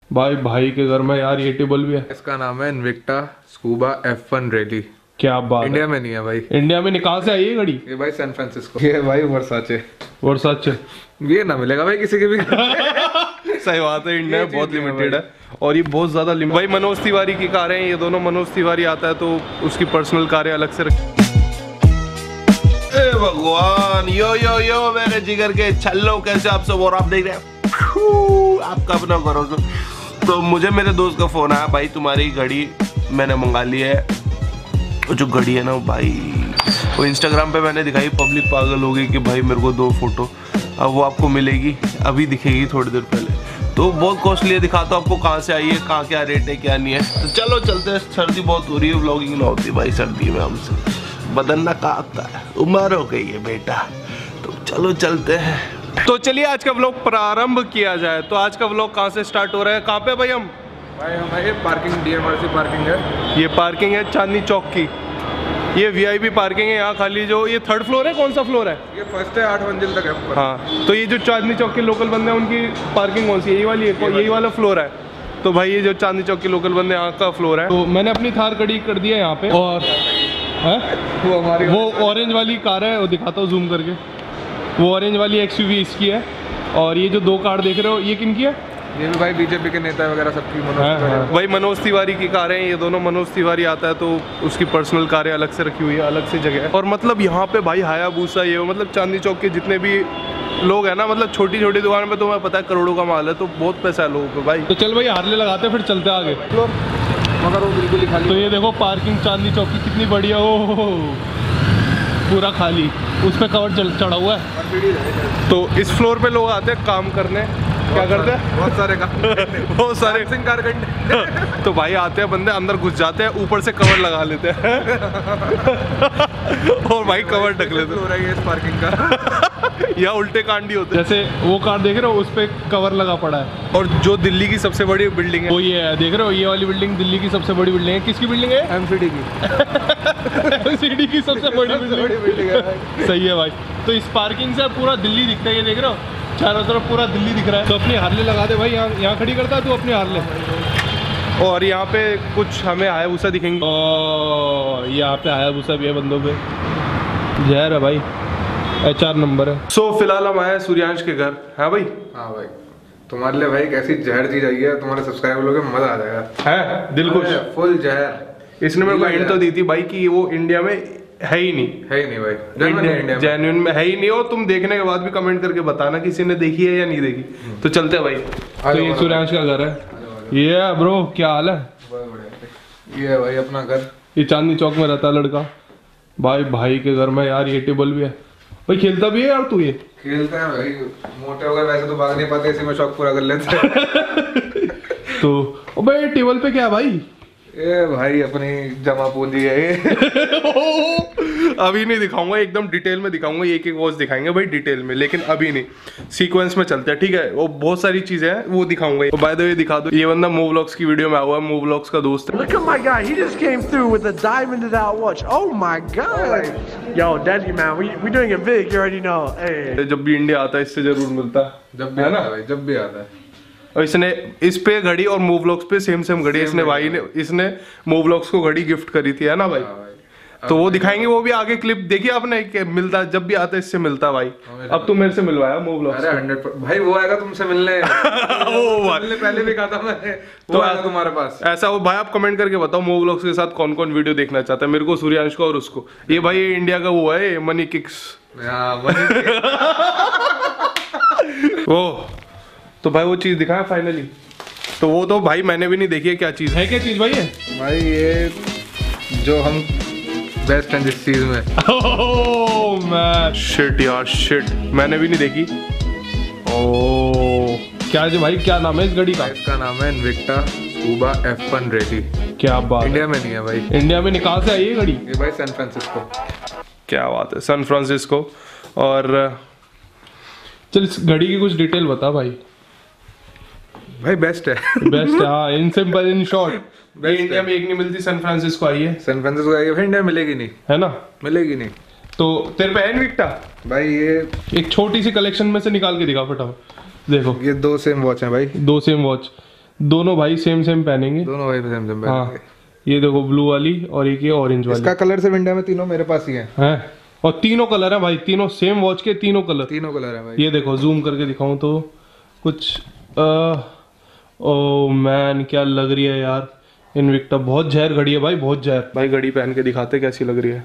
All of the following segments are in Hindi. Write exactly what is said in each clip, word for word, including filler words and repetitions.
भाई भाई के घर में यार ये टेबल भी है। इसका नाम है Invicta scuba F one rally. क्या बात, इंडिया में नहीं है भाई। इंडिया में कहाँ से आई है घड़ी? ये भाई सैन फ्रांसिस्को। ये भाई वर्साचे। वर्साचे ये ना मिलेगा भाई किसी के भी। सही बात है, इंडिया में बहुत लिमिटेड है और ये बहुत ज्यादा लिमिटेड। भाई मनोज तिवारी की कारें हैं ये दोनों। मनोज तिवारी आता है तो उसकी पर्सनल कारें अलग से रखी। भगवान, यो यो यो मेरे जिगर के छल्लो, कैसे आप सब? और आप देख रहे हैं आपका अपना करो। तो मुझे मेरे दोस्त का फोन आया, भाई तुम्हारी घड़ी मैंने मंगा ली है। जो घड़ी है ना भाई, वो इंस्टाग्राम पे मैंने दिखाई, पब्लिक पागल हो गई कि भाई मेरे को दो फोटो। अब वो आपको मिलेगी, अभी दिखेगी थोड़ी देर पहले। तो बहुत कॉस्टली है, दिखाता हूँ आपको कहाँ से आई है, कहाँ क्या रेट है क्या नहीं है। तो चलो चलते हैं। सर्दी बहुत हो रही है, व्लॉगिंग ना होती भाई सर्दी में हमसे, बदन ना कांपता है, उम्र हो गई है बेटा। तो चलो चलते हैं। तो चलिए आज का व्लॉग प्रारंभ किया जाए। तो आज का व्लॉग कहाँ से स्टार्ट हो रहा है? कहाँ पे भाई हम? भाई हमारे पार्किंग डीएमआरसी पार्किंग है। ये पार्किंग है चांदनी चौक की। ये वीआईपी पार्किंग है यहाँ खाली। जो ये थर्ड फ्लोर है, कौन सा फ्लोर है? ये फर्स्ट है, आठ मंजिल तक है। हाँ, तो ये जो चांदनी चौक के लोकल बंदे हैं उनकी पार्किंग कौन सी है? यही वाली है, यही वाला फ्लोर है। तो भाई ये जो चांदनी चौक के लोकल बंदे यहाँ का फ्लोर है। तो मैंने अपनी थार खड़ी कर दी है यहाँ पे। और है वो हमारी वो ऑरेंज वाली कार है, वो दिखाता हूँ जूम करके। वो ऑरेंज वाली एक्सयूवी इसकी है। और ये जो दो कार देख रहे हो ये किनकी है? ये भी भाई बीजेपी के नेता वगैरह सबकी। मनोज हाँ, भाई मनोज तिवारी की कारें हैं ये दोनों। मनोज तिवारी आता है तो उसकी पर्सनल कारें अलग से रखी हुई है, अलग से जगह है। और मतलब यहाँ पे भाई हायाबूसा ये मतलब चांदनी चौक के जितने भी लोग हैं ना, मतलब छोटी छोटी दुकान पे, तो मैं पता है करोड़ों का माल है, तो बहुत पैसा है लोगों को भाई। तो चल भाई हार्ले लगाते फिर चलते आगे। मगर वो बिल्कुल ही खाली। तो ये देखो पार्किंग चांदनी चौक की कितनी बढ़िया हो, पूरा खाली, उस पर कवर चढ़ा हुआ है। तो इस फ्लोर पे लोग आते हैं काम करने। क्या करते हैं? बहुत सारे काम बहुत सारे कार करने। तो भाई आते हैं बंदे, अंदर घुस जाते हैं, ऊपर से कवर लगा लेते हैं और भाई कवर ढक लेते हैं। हो रहा है इस पार्किंग का। या उल्टे कांडी होते हैं। जैसे वो कार देख रहे हो, उस पे कवर लगा पड़ा है। और जो दिल्ली की सबसे बड़ी बिल्डिंग है वो ये है, देख रहे हो? ये वाली बिल्डिंग दिल्ली की सबसे बड़ी बिल्डिंग है। किसकी बिल्डिंग है? एमसीडी की। एमसीडी की सबसे बड़ी बिल्डिंग है। सही है भाई। तो इस पार्किंग से पूरा दिल्ली दिखता है, ये देख रहे हो? चारों तरफ पूरा दिल्ली दिख रहा है। तो अपनी हार्ले लगा दे भाई, यहाँ यहाँ खड़ी करता है तू अपनी हार्ले। और यहाँ पे कुछ हमें हायाबूसा दिखेंगे। और यहाँ पे हायाबूसा भी है बंदों पे। जहर है भाई, एच आर नंबर है। सो so, फिलहाल हम आए सूर्यांश के घर। हाँ भाई। हाँ भाई, तुम्हारे लिए भाई कैसी जहर चीज आई है, तुम्हारे सब्सक्राइबर लोग मजा आ जाएगा। है दिल खुश, फुल जहर। इसने मेरे को हिंट तो दी थी भाई कि वो इंडिया में है ही नहीं। है ही नहीं भाई, इंडिया जेन्युइन में है ही नहीं हो। तुम देखने के बाद भी कमेंट करके बताना किसी ने देखी है या नहीं देखी। तो चलते हैं भाई। तो ये सूर्यांश का घर है। ये ब्रो क्या हाल है? ये है भाई अपना घर। ये चांदनी चौक में रहता है लड़का। भाई भाई के घर में यार ये टेबल भी है। भाई खेलता भी है यार तू? ये खेलता है भाई, मोटे हो गए वैसे तो भाग नहीं पाते, इसी में शौक पूरा कर लेते हैं। तो भाई टेबल पे क्या है भाई? ये भाई अपनी जमा पूंजी है ये। अभी नहीं दिखाऊंगा, एकदम डिटेल में दिखाऊंगा। एक एक वॉच दिखाएंगे भाई डिटेल में, लेकिन अभी नहीं, सीक्वेंस में चलते हैं, ठीक है? वो बहुत सारी चीजें हैं वो दिखाऊंगा। तो बाय द वे दिखा दो, ये बंदा मूव व्लॉग्स की वीडियो में आया हुआ है। मूव व्लॉग्स का दोस्त है। Look at my guy, he just came through with a diamonded out watch. Oh my god. Yo, Daddy man, we we doing it big, you already know. Hey. जब भी इंडिया आता है इससे जरूर मिलता है। जब भी आता है भाई, जब भी आता है। और इसने इस पे घड़ी और मूव व्लॉग्स पे सेम सेम घड़ी इसने भाई ने इसने मूव व्लॉग्स को घड़ी गिफ्ट करी थी, है ना भाई? तो वो दिखाएंगे, वो भी आगे क्लिप देखिए आपने कि मिलता, जब भी आता है इससे मिलता भाई। अब तू मेरे से मिलवाया मूव व्लॉग्स। अरे हंड्रेड भाई, वो आएगा तुमसे मिलने। ओ भाई पहले भी कहा था मैंने, वो तो आएगा तुम्हारे पास। ऐसा हो भाई, आप कमेंट करके बताओ मूव व्लॉग्स के साथ कौन कौन वीडियो देखना चाहता है। मेरे को सूर्यांश को और उसको। ये भाई इंडिया का वो है मनी किक्स। वो तो भाई वो चीज दिखाया फाइनली। तो वो तो भाई मैंने भी नहीं देखी है, क्या चीज है? क्या चीज भाई है? भाई ये जो हम बेस्ट हैं जिस चीज में। ओह मैन शिट यार शिट, मैंने भी नहीं देखी। ओह क्या है भाई, क्या नाम है इस घड़ी का? इसका नाम है Invicta scuba F one rally. क्या बात, इंडिया में नहीं है भाई। इंडिया में कहाँ से आई है घड़ी? ये भाई सैन फ्रांसिस्को। क्या बात है, सैन फ्रांसिस्को। और चल इस घड़ी की कुछ डिटेल बता भाई। भाई बेस्ट है। बेस्ट है हाँ, in simple in short. India में एक नहीं मिलती, सैन फ्रांसिस्को आई है। सैन फ्रांसिस्को आई है, इंडिया में मिलेगी नहीं, है ना? मिलेगी नहीं। तो तेरे पे है इन्विक्टा भाई? ये एक छोटी सी कलेक्शन में से निकाल के दिखा फटाफट। देखो ये दो सेम वॉच हैं भाई, दो सेम वॉच। दोनों भाई सेम सेम पहनेंगे। दोनों भाई सेम सेम हाँ, पहनेंगे। ये देखो ब्लू वाली और एक ये ऑरेंज वाली। इसका कलर सिर्फ इंडिया में तीनों मेरे पास ही है। हैं और तीनों कलर है भाई, तीनों सेम वॉच के तीनों कलर। तीनों कलर है भाई। ये देखो जूम करके दिखाऊं तो कुछ आ, ओ मैन क्या लग रही है यार इनविक्टा। बहुत जहर घड़ी है भाई, बहुत जहर। भाई घड़ी पहन के दिखाते कैसी लग रही है।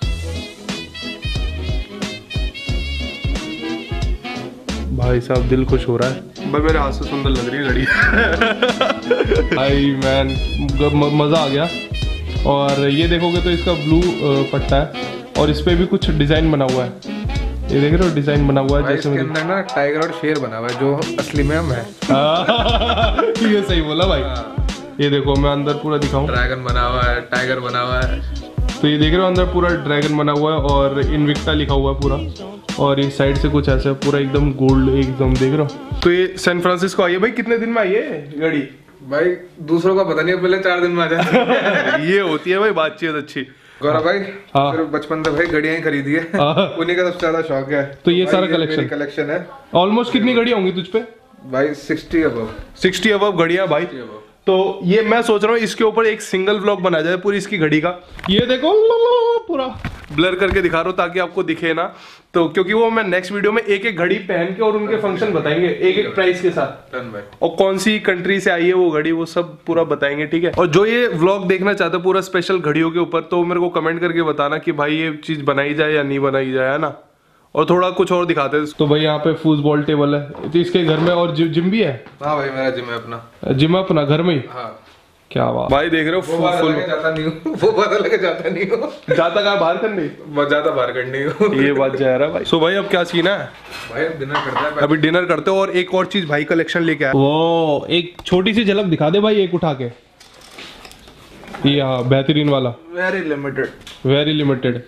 भाई साहब दिल खुश हो रहा है भाई, मेरे हाथ से सुंदर लग रही है घड़ी। भाई मैन म- मजा आ गया। और ये देखोगे तो इसका ब्लू पट्टा है और इस पे भी कुछ डिजाइन बना हुआ है। ये देख रहे हो डिजाइन बना हुआ है भाई जैसे इसके मुझे- अंदर ना टाइगर और शेर बना हुआ है जो असली में हम है। ये सही बोला भाई। ये देखो मैं अंदर पूरा दिखाऊं ड्रैगन बना हुआ है, टाइगर बना हुआ है। तो ये देख रहे हो अंदर पूरा ड्रैगन बना हुआ है और इनविक्टा लिखा हुआ है पूरा। और इस साइड से कुछ ऐसा पूरा एकदम गोल्ड एकदम देख रहे हो। तो ये सैन फ्रांसिस्को आई है भाई, कितने दिन में आई है गाड़ी? भाई दूसरों का पता नहीं, पहले चार दिन में आ जाती है। ये होती है भाई बातचीत अच्छी। गौरव भाई हाँ। फिर बचपन से भाई घड़ियां ही खरीदी है। हाँ। उन्हीं का सबसे ज्यादा शौक है। तो ये भाई सारा collection? कलेक्शन है ऑलमोस्ट कितनी घड़ियां होंगी तुझ पे? भाई सिक्सटी अबव। सिक्सटी अबव घड़ियां भाई। तो ये मैं सोच रहा हूँ इसके ऊपर एक सिंगल व्लॉग बना जाए पूरी इसकी घड़ी का। ये देखो पूरा ब्लर करके दिखा रहा हूँ ताकि आपको दिखे ना। तो क्योंकि वो मैं नेक्स्ट वीडियो में एक एक घड़ी पहन के और उनके फंक्शन बताएंगे एक एक प्राइस के साथ। डन भाई। और कौन सी कंट्री से आई है वो घड़ी वो सब पूरा बताएंगे, ठीक है। और जो ये व्लॉग देखना चाहते हो पूरा स्पेशल घड़ियों के ऊपर तो मेरे को कमेंट करके बताना कि भाई ये चीज बनाई जाए या नहीं बनाई जाए, है ना। और थोड़ा कुछ और दिखाते हैं। तो भाई यहाँ पे फूटबॉल टेबल है तो इसके घर में और जिम भी है। हाँ भाई मेरा जिम है अपना। जिम अपना घर में ही? हाँ। क्या बात भाई, देख रहे हो वो बात फुल लगे जाता नहीं हूँ, वो बात लगे जाता नहीं हूँ। जाता कहाँ बाहर करने? बहुत ज्यादा बाहर करनी हूँ। ये बात जा रहा है भाई। सो भाई अब क्या सीन है? भाई अब डिनर करता है। अभी डिनर करते हो और एक और चीज भाई कलेक्शन लेके आया। वो एक छोटी सी झलक दिखा दे भाई एक उठा के। ये हाँ बेहतरीन वाला very limited. Very limited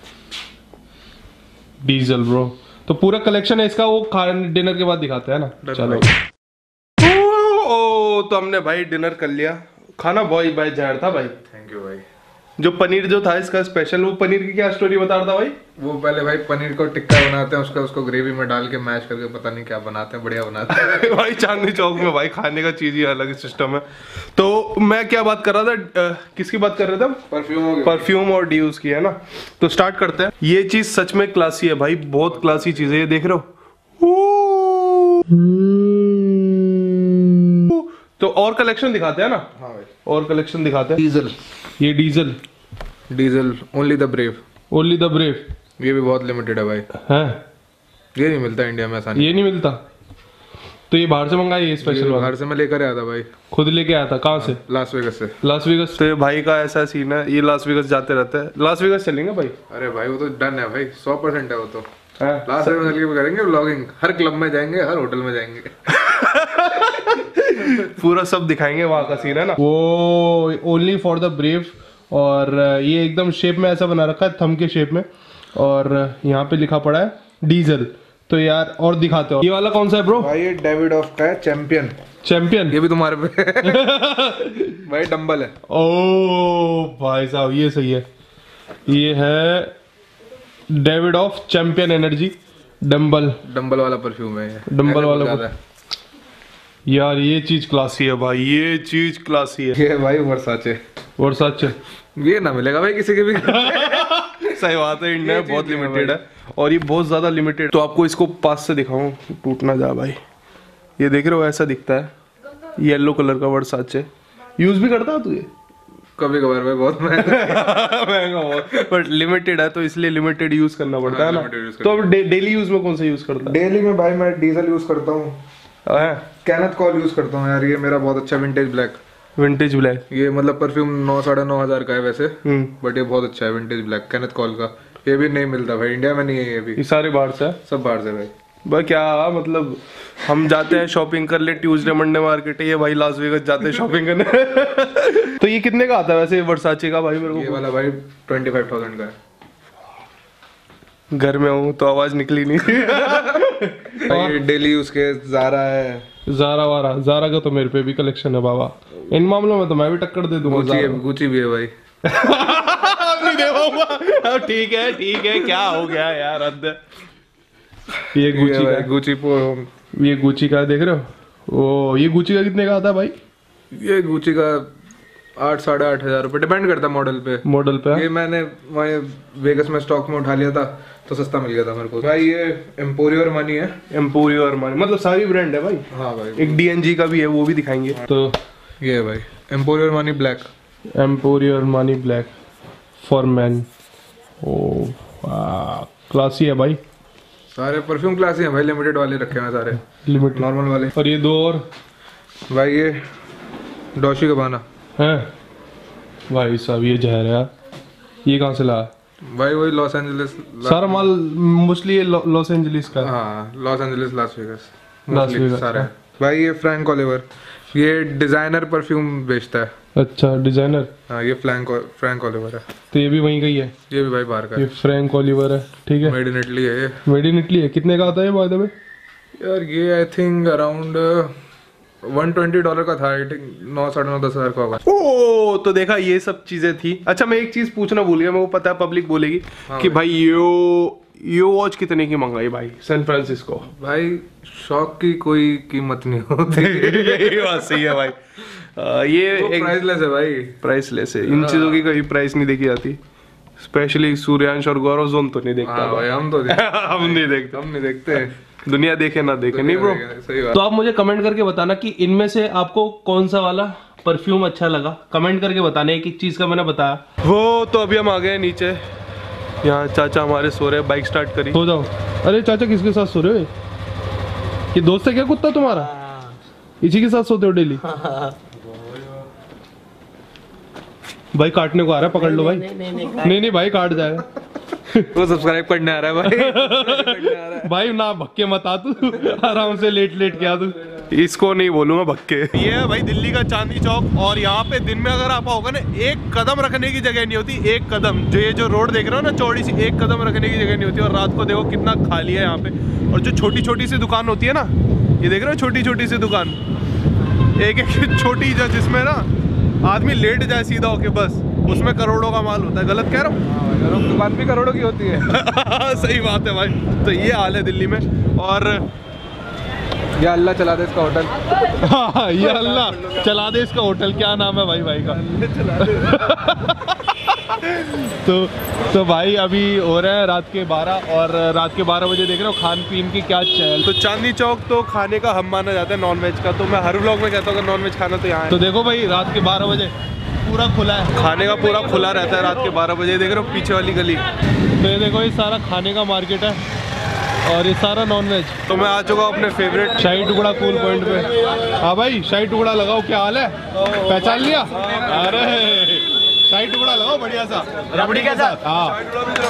diesel bro. तो पूरा कलेक्शन है इसका, वो डिनर के बाद दिखाते हैं ना। चलो ओ, ओ तो हमने भाई डिनर कर लिया। खाना बहुत भाई जहर था भाई। थैंक यू भाई। जो पनीर जो था इसका स्पेशल, वो पनीर की क्या स्टोरी बता रहा था भाई? वो पहले भाई पनीर को टिक्का बनाते हैं, उसका उसको ग्रेवी में डाल के मैश करके पता नहीं क्या बनाते हैं, बढ़िया बनाते हैं। भाई चांदनी चौक में भाई खाने का चीज ही अलग सिस्टम है। तो मैं क्या बात कर रहा था, आ, किसकी बात कर रहे थे? परफ्यूम हो गया। परफ्यूम और ड्यूज की, है ना। तो स्टार्ट करते हैं। ये चीज सच में क्लासी है भाई, बहुत क्लासी चीज है। ये देख रहे हो। तो और कलेक्शन दिखाते हैं ना। हाँ भाई। और कलेक्शन दिखाते हैं। डीजल। ये diesel diesel only the brave. Only the brave. ये भी बहुत लिमिटेड है भाई। है ये नहीं मिलता इंडिया में आसानी। ये नहीं मिलता। तो ये बाहर से मंगाई है स्पेशल? बाहर से मैं लेकर आया था भाई। खुद लेके आया था? कहाँ से? लास वेगस से। Las Vegas. तो ये भाई का ऐसा सीन है, ये लास वेगस जाते रहते हैं। लास वेगस चलेंगे भाई? अरे भाई वो तो डन है भाई, सौ परसेंट है वो तो। है? लास वेगस चल के करेंगे व्लॉगिंग, हर क्लब में जाएंगे, हर होटल में जाएंगे। पूरा सब दिखाएंगे वहाँ का सीन है ना। वो ओनली फॉर द ब्रेव। और ये एकदम शेप में ऐसा बना रखा है, थम के शेप में। और यहाँ पे लिखा पड़ा है डीजल। तो यार और दिखाते हो। ये वाला कौन सा है ब्रो? भाई ये डेविड ऑफ का है, चैंपियन। चैंपियन? ये भी तुम्हारे पे। भाई डंबल है। ओ भाई साहब ये सही है। ये है Davidoff champion energy dumbbell. Dumbbell वाला परफ्यूम है ये। डंबल वाला ज्यादा है। यार ये चीज क्लासी है भाई, ये चीज क्लासी है। ये भाई वर्साचे। वर्साचे ये ना मिलेगा भाई किसी के भी। सही बात है, इंडिया में बहुत लिमिटेड है और ये बहुत ज्यादा लिमिटेड। तो आपको इसको पास से दिखाऊं, टूट ना जा भाई। ये देख रहे हो ऐसा दिखता है, येलो कलर का वर्साचे। यूज भी करता है तू ये? कभी कभार भाई, बहुत महंगा। महंगा बहुत, बट लिमिटेड है तो इसलिए लिमिटेड यूज करना पड़ता है ना। तो अब डेली यूज में कौन सा यूज करता है? डेली में भाई मैं डीजल यूज करता हूँ, कैनेथ कॉल यूज करता हूँ यार। ये मेरा बहुत अच्छा विंटेज ब्लैक। Vintage black? ये मतलब परफ्यूम नौ साढ़े नौ हजार का है वैसे, हम्म बट ये बहुत अच्छा है विंटेज ब्लैक कैनेथ कॉल का। ये भी नहीं मिलता भाई इंडिया में, नहीं है ये भी। ये सारे बाहर से है? सब बाहर से भाई। भाई क्या मतलब, हम जाते हैं शॉपिंग कर ले ट्यूसडे मंडे मार्केट, ये भाई लास वेगस जाते हैं शॉपिंग करने। तो ये कितने का आता है वैसे वर्साचे का भाई मेरे को? ये वाला भाई ट्वेंटी फाइव थाउजेंड का है। घर में हूँ तो आवाज निकली नहीं। ये डेली यूज के जारा है। जारा वारा, जारा का तो मेरे पे भी कलेक्शन है बाबा। इन मामलों में तो मैं भी टक्कर दे दूंगा। गुची है, गुची भी है भाई। नहीं दे पाऊंगा। ठीक है ठीक है, क्या हो गया यार हद। ये गुची का, गुची पो ये गुची का देख रहे हो? ओ ये गुची का कितने का आता है भाई? ये गुची का आठ साढ़े आठ हजार रुपये, डिपेंड करता है मॉडल पे। मॉडल पे ये मैंने वहीं वेगस में स्टॉक में उठा लिया था तो सस्ता मिल गया था मेरे को भाई। ये एम्पोरियो अरमानी है। एम्पोरियो अरमानी मतलब सारी ब्रांड है भाई। हाँ भाई, एक डीएनजी का भी है, वो भी दिखाएंगे। तो ये है भाई Emporio Armani black. Emporio Armani black for man. Oh classy है भाई, सारे परफ्यूम क्लास ही हैं भाई, लिमिटेड वाले रखे हैं सारे, लिमिटेड नॉर्मल वाले। और ये दो और भाई ये डॉशी गबाना है भाई साहब, ये जहर है यार। ये कहाँ से लाया भाई? वही लॉस एंजलिस, सारा माल मोस्टली ये लॉ- लॉस एंजलिस का। हाँ Los Angeles, Las Vegas, Las Mostly Vegas, सारे। हाँ। भाई ये फ्रैंक ओलिवर, ये डिजाइनर परफ्यूम बेचता है। अच्छा डिजाइनर। हाँ ये फ्रैंक फ्रैंक ओलिवर है। तो ये भी वहीं का ही है। ये भी भाई बाहर का ये है, फ्रैंक ओलिवर है, ठीक है। मेड इन इटली है ये। मेड इन इटली है। कितने का आता है बाय द वे? यार ये I think around one twenty dollar का था, आई थिंक नौ साढ़े नौ दस हजार का होगा। ओ तो देखा ये सब चीजें थी। अच्छा मैं एक चीज पूछना भूल गया, मेरे को पता है पब्लिक बोलेगी हाँ कि भाई। भाई यो यो वॉच कितने की मंगाई भाई सैन फ्रांसिस्को? भाई शौक की कोई कीमत नहीं होती। ये बात सही है भाई। आ, ये एक प्राइसलेस है भाई, प्राइसलेस है। इन चीजों की कभी प्राइस नहीं देखी जाती, स्पेशली सूर्यांश और गौरव जोन तो नहीं देखता हाँ भाई हम तो हम नहीं देखते, हम नहीं देखते, दुनिया देखे ना देखे। नहीं ब्रो, सही बात। तो आप मुझे कमेंट करके बताना कि इनमें से आपको कौन सा वाला परफ्यूम अच्छा लगा। कमेंट करके बताना, एक एक चीज का मैंने बताया। वो तो अभी हम आ गए नीचे, यहाँ चाचा हमारे सो रहे, बाइक स्टार्ट करी। सो जाओ। अरे चाचा किसके साथ सो रहे हो? ये दोस्त है क्या कुत्ता तुम्हारा? इसी के साथ सोते हो डेली? भाई काटने को आ रहा है, पकड़ लो भाई। नहीं नहीं, नहीं, नहीं, नहीं भाई काट जाएगा। वो सब्सक्राइब करने आ रहा है भाई। भाई ना भक्के मत आ तू, आराम से लेट लेट के आ तू। इसको नहीं बोलूंगा भक्के। ये है भाई दिल्ली का चांदनी चौक, और यहाँ पे दिन में अगर आप आओगे ना, एक कदम रखने की जगह नहीं होती, एक कदम। जो ये जो रोड देख रहे हो ना चौड़ी सी, एक कदम रखने की जगह नहीं होती। और रात को देखो कितना खाली है यहाँ पे। और जो छोटी छोटी सी दुकान होती है ना, ये देख रहे हो छोटी छोटी सी दुकान, एक एक छोटी जो जिसमें ना आदमी लेट जाए सीधा होके, बस उसमें करोड़ों का माल होता है। गलत कह रहा हूँ? दुकान भी करोड़ों की होती है। सही बात है भाई। तो ये हाल है दिल्ली में। और या अल्लाह चला दे इसका होटल। हाँ ये अल्लाह चला दे इसका होटल। क्या नाम है भाई भाई का? तो तो भाई अभी हो रहा है रात के बारह, और रात के बारह बजे देख रहे हो खान पीन की क्या चहल। तो चांदनी चौक तो खाने का हम माना जाता है, नॉन वेज का। तो मैं हर व्लॉग में कहता हूँ नॉन वेज खाना तो यहाँ है। तो देखो भाई रात के बारह बजे पूरा खुला है, खाने का पूरा खुला रहता है रात के बारह बजे। देख रहे हो पीछे वाली गली, तो ये देखो ये सारा खाने का मार्केट है, और ये सारा नॉन वेज। तो मैं आ चुका हूँ अपने फेवरेट शाही टुकड़ा कूल पॉइंट पे। हाँ भाई शाही टुकड़ा लगाओ, क्या हाल है? पहचान लिया? अरे शाही टुकड़ा लगाओ बढ़िया सा, रबड़ी के साथ। हाँ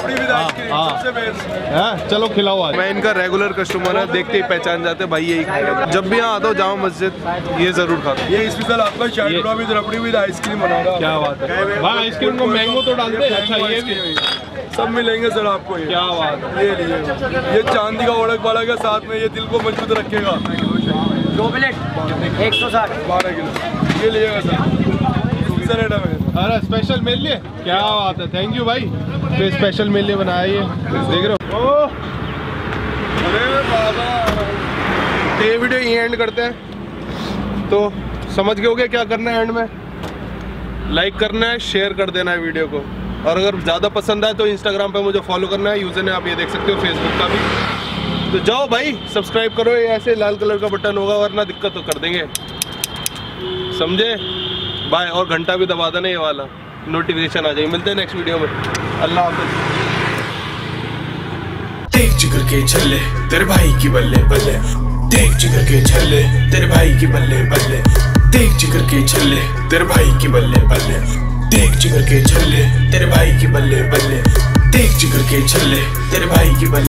हाँ चलो खिलाओ आज। मैं इनका रेगुलर कस्टमर है, देखते ही पहचान जाते भाई यही खाएगा। जब भी यहाँ आता हूँ जामा मस्जिद, ये जरूर खाता हूँ। ये स्पेशल आपका शाही टुकड़ा विद रबड़ी विद आइसक्रीम बनाएगा। क्या बात है भाई, आइसक्रीम को मैंगो तो डालते हैं। अच्छा ये भी सब मिलेंगे सर आपको। ये क्या बात है। ये लिए ये चांदी का ओढ़क वाला के साथ में, ये दिल को मजबूत रखेगा। दो प्लेट एक सौ साठ बारह किलो ये लीजिएगा सर, रेट है। अरे स्पेशल मेल लिए, क्या बात है, थैंक यू भाई। तो स्पेशल मेल लिए बनाया ये, देख रहे हो। ओ अरे बाबा, तो ये वीडियो ये एंड करते हैं। तो समझ गए हो गया क्या करना है एंड में? लाइक करना है, शेयर कर देना है वीडियो को, और अगर ज़्यादा पसंद आए तो इंस्टाग्राम पे मुझे फॉलो करना है, यूजर ने आप ये देख सकते हो, फेसबुक का भी। तो जाओ भाई सब्सक्राइब करो, ये ऐसे लाल कलर का बटन होगा, वरना दिक्कत तो कर देंगे, समझे? बाय। और घंटा भी दबा देना ये वाला, नोटिफिकेशन आ जाएगी। मिलते हैं नेक्स्ट वीडियो में, अल्लाह हाफिज़। देख जिगर के छल्ले तेरे भाई की बल्ले बल्ले, देख जिगर के छल्ले तेरे भाई की बल्ले बल्ले, देख जिगर के छल्ले तेरे भाई की बल्ले बल्ले, देख जिगर के छल्ले तेरे भाई की बल्ले बल्ले, देख जिगर के छल्ले तेरे भाई की बल्ले।